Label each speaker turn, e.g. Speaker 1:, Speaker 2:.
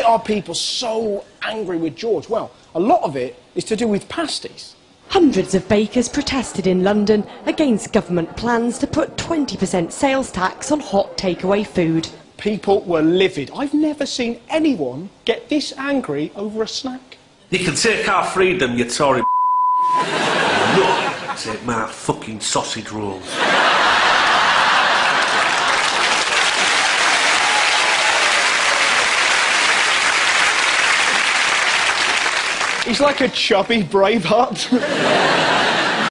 Speaker 1: are people so angry with George? Well, a lot of it is to do with pasties.
Speaker 2: Hundreds of bakers protested in London against government plans to put 20% sales tax on hot takeaway food.
Speaker 1: People were livid. I've never seen anyone get this angry over a snack.
Speaker 3: You can take our freedom, you Tory no, take my fucking sausage rolls.
Speaker 1: He's like a chubby Braveheart.